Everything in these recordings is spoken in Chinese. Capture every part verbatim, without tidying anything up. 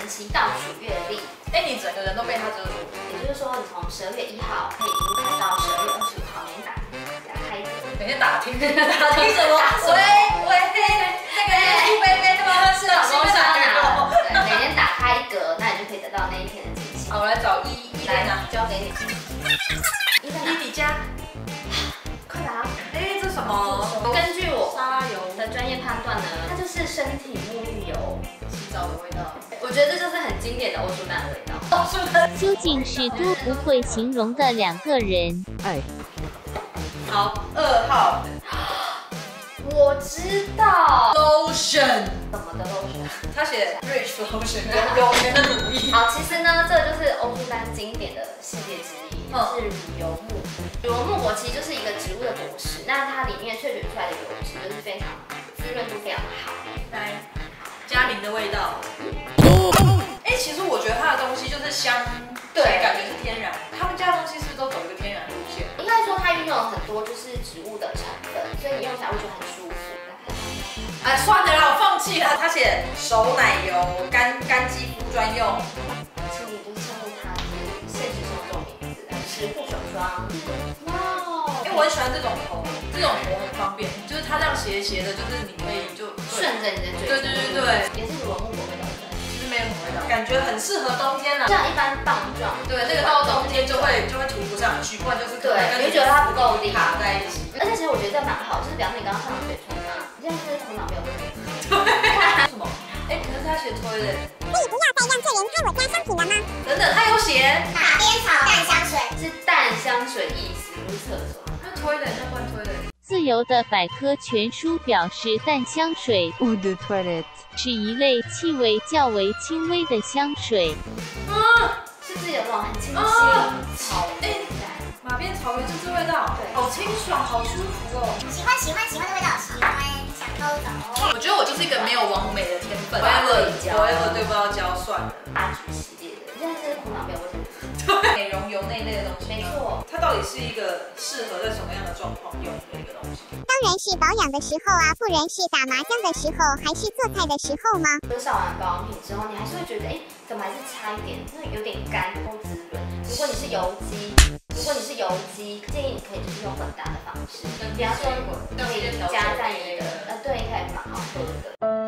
期倒数月历。 哎，你整个人都被它遮住。 也就是说，你从十二月一号可以一路看到十二月二十五号，每天打打开一个。 每天打听，打听什么？喂喂，那个朱贝贝他们是老公上哪？ 对，每天打开一格，那你就可以得到那一天的惊喜。 好，我来找一一在哪？ 交给你。一在哪？ 一你家。 快答！ 哎，这什么？ 根据我沙油的专业判断呢，它就是身体沐浴油， 洗澡的味道。 我觉得这就是很经典的欧舒丹的味道。 欧舒丹究竟是多不会形容的两个人？ 哎，好，二号。 我知道 lotion 怎么的 lotion， 他写 rich lotion 有有钱的乳液。 好，其实呢，这就是欧舒丹经典的系列之一，就是乳油木。乳油木果其实就是一个植物的果实，那它里面萃取出来的油脂就是非常滋润度非常好。 来，嘉玲的味道。哎，其实我觉得它的东西就是香，对，感觉是天然。他们家的东西是不是都走一个天然路线？ 应该说它运用了很多就是植物的成分，所以你用起来会觉得很舒服。 哎，算了啦，我放弃了。他写熟奶油，干干肌肤专用， 请你就是称呼它是现实生活中名字，是护手霜。哇哦！ 因为我很喜欢这种头，这种头很方便，就是它这样斜斜的，就是你可以就顺着你的嘴。 对对对对， 也是乳油木果味道的。 其实没有什么味道，感觉很适合冬天啦。 像一般棒状， 对，那个到冬天就会就会涂不上去，不然就是对，你就觉得它不够力， 卡在一起。 而且其实我觉得这蛮好，就是比方说你刚刚上嘴唇啊，你现在是头脑没有问题。 对。什么？哎，可是他写推的。 可以不要再让这人看我家商品了吗？ 等等，他有写马鞭草淡香水， 是淡香水意思，不是厕所。 他推的，那乱推的。 自由的百科全书表示，淡香水 （Eau de toilette） 是一类气味较为轻微的香水。 啊，是不是有那种很清新草味感？ 马鞭草原就是这味道，对，好清爽，好舒服哦。 喜欢喜欢喜欢的味道，喜欢想偷走。 我觉得我就是一个没有完美的天分， 我要对焦， 我要对不到焦算了。 大橘系列的，现在是头脑没有问题。 对，美容油那一类的东西， 没错。 它到底是一个适合在什么样的状况用的一个东西？ 当然是保养的时候啊，不然是打麻将的时候，还是做菜的时候吗？ 就上完保养品之后，你还是会觉得，哎，怎么还是差一点，就是有点干，不够滋润。如果你是油肌，如果你是油肌，建议你可以就是用混搭的方式，比方说可以加在你的，呃，对，应该也蛮好喝的。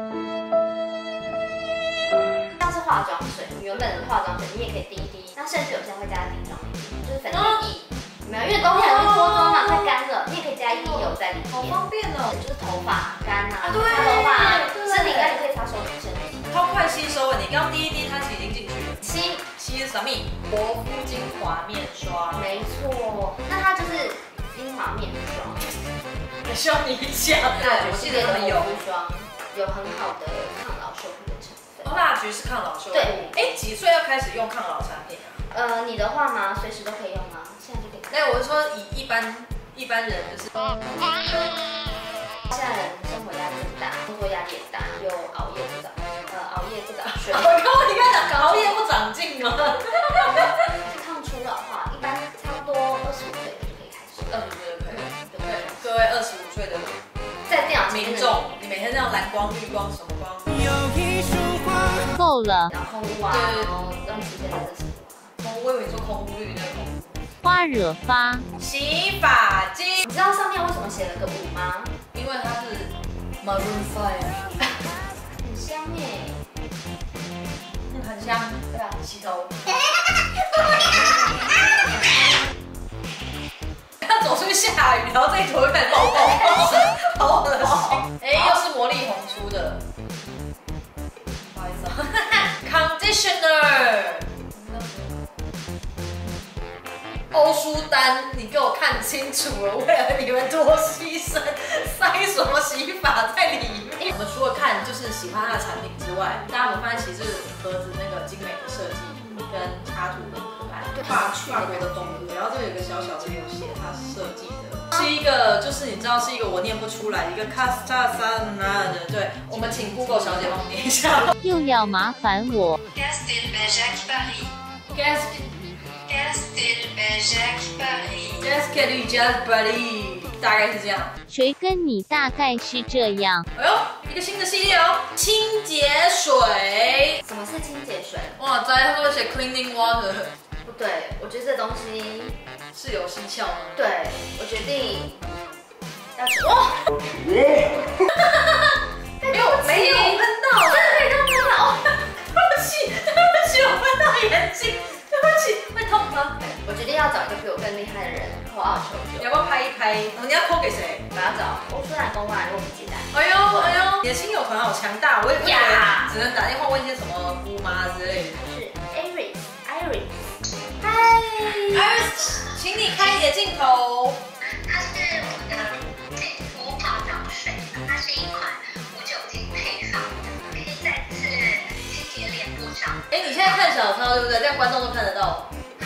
像是化妆水，你原本的化妆水你也可以滴一滴，那甚至有些人会加底妆里面，就是粉底液。没有，因为冬天很容易脱妆嘛，太干了，你也可以加一滴油在里面。 好方便哦， 就是头发干啊， 对， 擦头发啊，身体干你可以擦手指身体。 超快吸收了，你刚滴一滴，它其实已经进去了。 七七是什么？活肤精华面霜。 没错，那它就是精华面霜。 也需要你讲。 对， 我记得很有霜，有很好的抗老修复的成分。 哦，蜡菊是抗老修复。 对， 哎，几岁要开始用抗老产品啊？ 呃，你的话吗？随时都可以用吗？现在就可以。 那我是说，以一般一般人就是。 现在人生活压力很大，工作压力也大，又熬夜不早，呃，熬夜不早睡。 我靠，你看讲熬夜不长进吗？ 抗初老化，一般差不多二十五岁就可以开始。 二十五岁就可以。对，各位二十五岁的在电脑民众，你每天这样蓝光、绿光、什么光？ 够了。 然后空污啊，然后让时间真的是空污，我以为你说空污绿那个空污。 花惹发。 洗发精， 你知道上面为什么写了个五吗？ 因为它是 Maroon Five， 很香哎， 嗯，很香， 对啊， 洗头。他走出去下雨，然后这一坨又开始爆爆爆，好恶心。哎，又是魔力红出的，不好意思啊。Conditioner。欧舒丹，你给我看清楚了，为了你们多牺牲，塞什么洗发在里面？我们除了看就是喜欢它的产品之外，大家有没有发现其实盒子那个精美的设计跟插图很可爱，法法国的风格，然后这有一个小小的有写它设计的，是一个就是你知道是一个我念不出来一个 Castasana 的，对，我们请 Google 小姐帮我念一下。 又要麻烦我。 Castelbajac Paris。 Castelbajac Paris。Castelbajac Paris， 大概是这样。 谁跟你大概是这样？ 哎呦，一个新的系列哦，清洁水什么是清洁水？ 哇塞，他说写 cleaning water， 不对，我觉得这东西是有蹊跷吗？ 对，我决定要吃。哇！ 没有没有喷到， 真的可以这样喷到哦！ 对不起对不起，我喷到眼睛，对不起，会痛吗？ 我决定要找一个比我更厉害的人扣二求救。 你要不要拍一拍？你要扣给谁？ 我要找欧舒兰公关，如果不简单。 哎呦哎呦，你的亲友团好强大，我也以为呀只能打电话问一些什么姑妈之类的。 是 Iris Iris， 嗨 ，Iris， 请你开你的镜头。 它是我的净肤化妆水，它是一款无酒精配方的，可以再次清洁脸部上。 哎，你现在看小抄对不对？这样观众都看得到。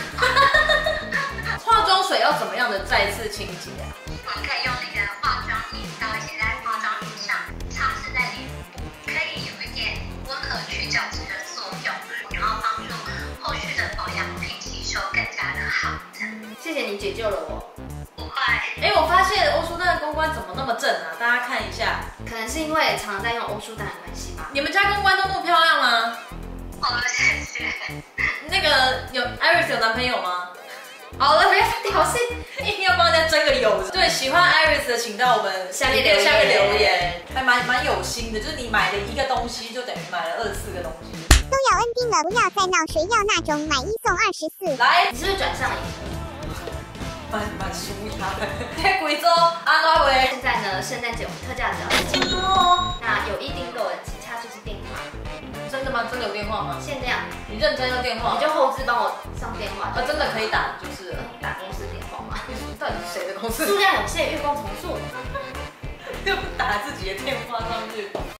化妆水要怎么样的再次清洁啊？ 我们可以用那个化妆液稍微写在化妆品上，擦拭在脸部，可以有一点温和去角质的作用，然后帮助后续的保养品吸收更加的好。 谢谢你解救了我。 不会， 哎，我发现欧舒丹的公关怎么那么正啊？大家看一下， 可能是因为常常在用欧舒丹的关系吧。 你们家公关都那么漂亮吗？ 哦，谢谢。 那个有 Iris 有男朋友吗？ 好了，不要挑衅。 一定要帮人家争个友。对，喜欢 Iris 的，请到我们下面留言下面留言，还蛮蛮有心的，就是你买了一个东西，就等于买了二十四个东西。 都要 ending 了，不要再闹，谁要那种买一送二十四？ 来， 你是不是转上瘾？ 蛮蛮输他的。在贵州安拉维， 现在呢，圣诞节我们特价只要一千多哦。那有一订购的，其他就是电话。 真的吗？真的有电话吗？ 限量， 你认真要电话？ 你就后置帮我上电话。 啊，真的可以打，就是了打公司电话吗？ 到底是谁的公司？ 数量有限，月光重塑。 就打自己的电话上去。